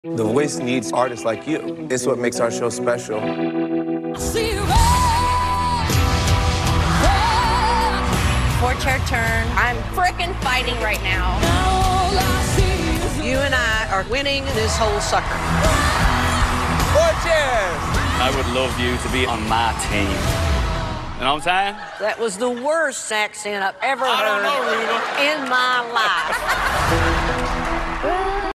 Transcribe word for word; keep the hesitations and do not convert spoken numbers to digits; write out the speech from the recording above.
The Voice needs artists like you. It's what makes our show special. Four-chair turn. I'm frickin' fighting right now. You and I are winning this whole sucker. Four chairs! I would love you to be on my team. You know what I'm saying? That was the worst accent I've ever I don't heard know, Reba. in my life.